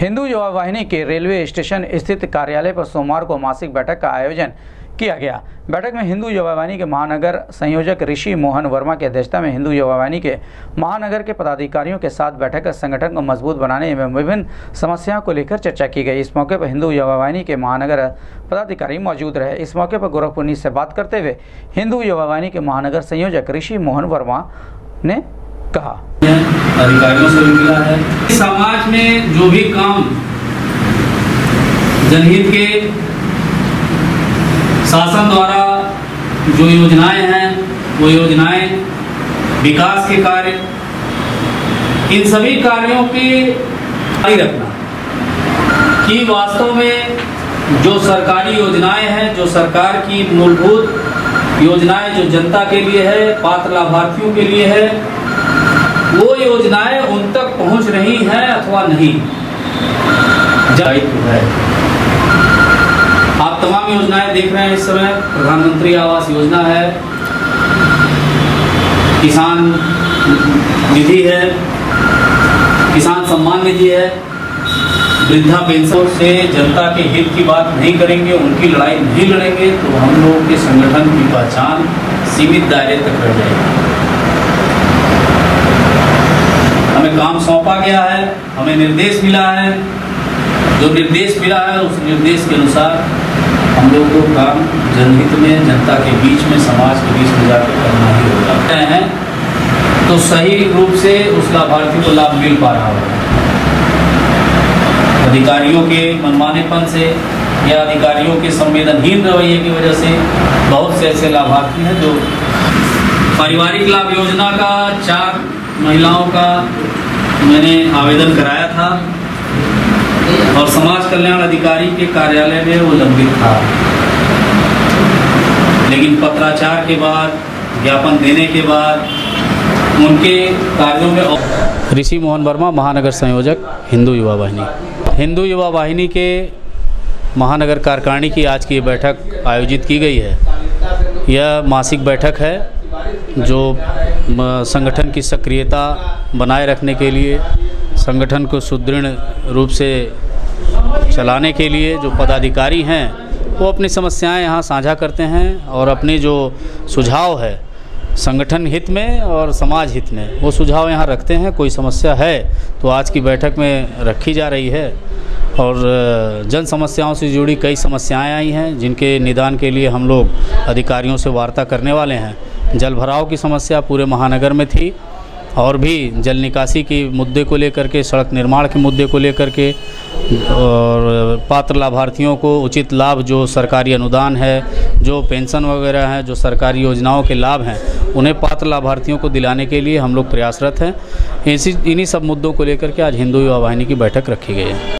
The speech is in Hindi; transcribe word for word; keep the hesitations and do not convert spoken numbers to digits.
हिंदू युवा वाहिनी के रेलवे स्टेशन स्थित कार्यालय पर सोमवार को मासिक बैठक का आयोजन किया गया। बैठक में हिंदू युवा वाहिनी के महानगर संयोजक ऋषि मोहन वर्मा की अध्यक्षता में हिंदू युवा वाहिनी के महानगर के पदाधिकारियों के साथ बैठक कर संगठन को मजबूत बनाने में विभिन्न समस्याओं को लेकर चर्चा की गई। इस मौके पर हिंदू युवा वाहिनी के महानगर पदाधिकारी मौजूद रहे। इस मौके पर गोरखपुर से बात करते हुए हिंदू युवा वाहिनी के महानगर संयोजक ऋषि मोहन वर्मा ने कहा, अधिकारियों से भी मिला है। समाज में जो भी काम जनहित के शासन द्वारा जो योजनाएं हैं वो योजनाएं विकास के कार्य, इन सभी कार्यों की जारी रखना कि वास्तव में जो सरकारी योजनाएं हैं, जो सरकार की मूलभूत योजनाएं जो जनता के लिए है, पात्र लाभार्थियों के लिए है, वो योजनाएं उन तक पहुंच रही हैं अथवा नहीं, दायित्व है। आप तमाम योजनाएं देख रहे हैं इस समय। प्रधानमंत्री आवास योजना है, किसान निधि है, किसान सम्मान निधि है, वृद्धा पेंशन से जनता के हित की बात नहीं करेंगे, उनकी लड़ाई नहीं लड़ेंगे तो हम लोगों के संगठन की पहचान सीमित दायरे तक रह जाएगी। हमें काम सौंपा गया है, हमें निर्देश मिला है, जो निर्देश मिला है उस निर्देश के अनुसार हम लोग को काम जनहित में, जनता के बीच में, समाज के बीच में जाकर करना ही होगा हैं तो सही रूप से उस लाभार्थी को लाभ मिल पा रहा होगा। अधिकारियों के मनमानेपन से या अधिकारियों के संवेदनहीन रवैये की वजह से बहुत से ऐसे लाभार्थी हैं जो पारिवारिक लाभ योजना का चार महिलाओं का मैंने आवेदन कराया था और समाज कल्याण अधिकारी के कार्यालय में वो लंबित था, लेकिन पत्राचार के बाद, ज्ञापन देने के बाद उनके कार्यों में। ऋषि मोहन वर्मा, महानगर संयोजक, हिंदू युवा वाहिनी। हिंदू युवा वाहिनी के महानगर कार्यकारिणी की आज की बैठक आयोजित की गई है। यह मासिक बैठक है जो संगठन की सक्रियता बनाए रखने के लिए, संगठन को सुदृढ़ रूप से चलाने के लिए जो पदाधिकारी हैं वो अपनी समस्याएं यहाँ साझा करते हैं और अपने जो सुझाव है संगठन हित में और समाज हित में वो सुझाव यहाँ रखते हैं। कोई समस्या है तो आज की बैठक में रखी जा रही है और जन समस्याओं से जुड़ी कई समस्याएं आई हैं जिनके निदान के लिए हम लोग अधिकारियों से वार्ता करने वाले हैं। जल भराव की समस्या पूरे महानगर में थी और भी जल निकासी के मुद्दे को लेकर के, सड़क निर्माण के मुद्दे को लेकर के और पात्र लाभार्थियों को उचित लाभ जो सरकारी अनुदान है, जो पेंशन वगैरह हैं, जो सरकारी योजनाओं के लाभ हैं, उन्हें पात्र लाभार्थियों को दिलाने के लिए हम लोग प्रयासरत हैं। इसी इन्हीं सब मुद्दों को लेकर के आज हिंदू युवा वाहिनी की बैठक रखी गई है।